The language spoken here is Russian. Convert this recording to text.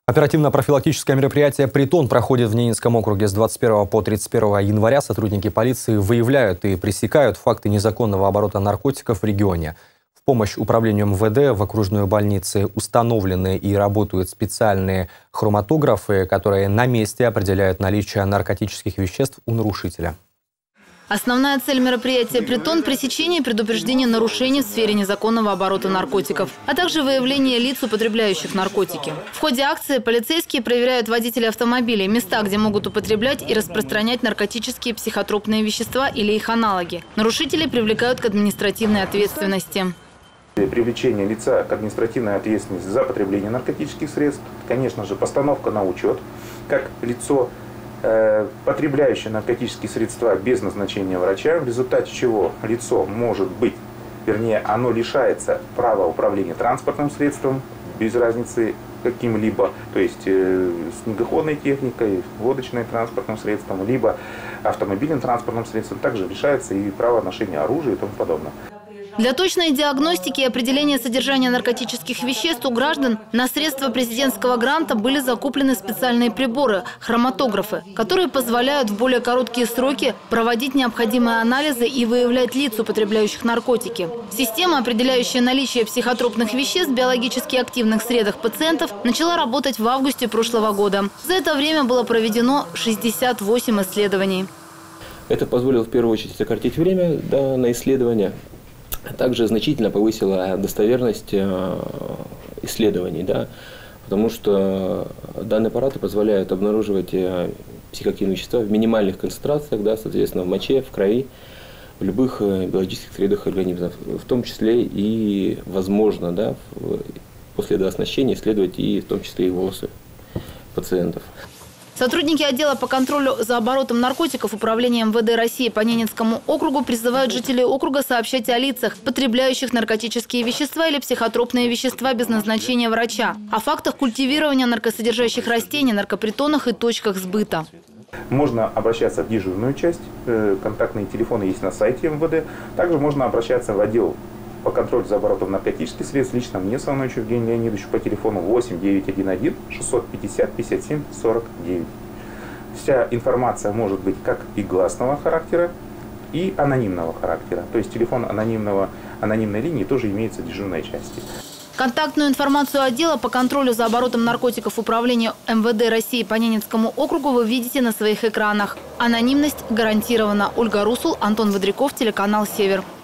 Оперативно-профилактическое мероприятие «Притон» проходит в Ненецком округе с 21 по 31 января. Сотрудники полиции выявляют и пресекают факты незаконного оборота наркотиков в регионе. В помощь управлению МВД в окружной больнице установлены и работают специальные хроматографы, которые на месте определяют наличие наркотических веществ у нарушителя. Основная цель мероприятия «Притон» – пресечение и предупреждение нарушений в сфере незаконного оборота наркотиков, а также выявление лиц, употребляющих наркотики. В ходе акции полицейские проверяют водителей автомобилей, места, где могут употреблять и распространять наркотические психотропные вещества или их аналоги. Нарушителей привлекают к административной ответственности. Привлечение лица к административной ответственности за потребление наркотических средств, конечно же, постановка на учет, как лицо, потребляющее наркотические средства без назначения врача, в результате чего лицо может быть, вернее, оно лишается права управления транспортным средством, без разницы каким-либо, то есть снегоходной техникой, лодочным транспортным средством, либо автомобильным транспортным средством, также лишается и права ношения оружия и тому подобное. Для точной диагностики и определения содержания наркотических веществ у граждан на средства президентского гранта были закуплены специальные приборы – хроматографы, которые позволяют в более короткие сроки проводить необходимые анализы и выявлять лиц, употребляющих наркотики. Система, определяющая наличие психотропных веществ в биологически активных средах пациентов, начала работать в августе прошлого года. За это время было проведено 68 исследований. Это позволило в первую очередь сократить время на исследования. Также значительно повысила достоверность исследований, потому что данные аппараты позволяют обнаруживать психоактивные вещества в минимальных концентрациях, соответственно, в моче, в крови, в любых биологических средах организма, в том числе и, возможно, после дооснащения исследовать и в том числе и волосы пациентов. Сотрудники отдела по контролю за оборотом наркотиков Управления МВД России по Ненецкому округу призывают жителей округа сообщать о лицах, потребляющих наркотические вещества или психотропные вещества без назначения врача, о фактах культивирования наркосодержащих растений, наркопритонах и точках сбыта. Можно обращаться в дежурную часть, контактные телефоны есть на сайте МВД, также можно обращаться в отдел по контролю за оборотом наркотических средств лично мне, Солоновичу Евгению Леонидовичу, по телефону 8 911 650 57 49. Вся информация может быть как и гласного характера, и анонимного характера. То есть телефон анонимной линии тоже имеется в дежурной части. Контактную информацию отдела по контролю за оборотом наркотиков Управления МВД России по Ненецкому округу вы видите на своих экранах. Анонимность гарантирована. Ольга Русул, Антон Водряков, телеканал «Север».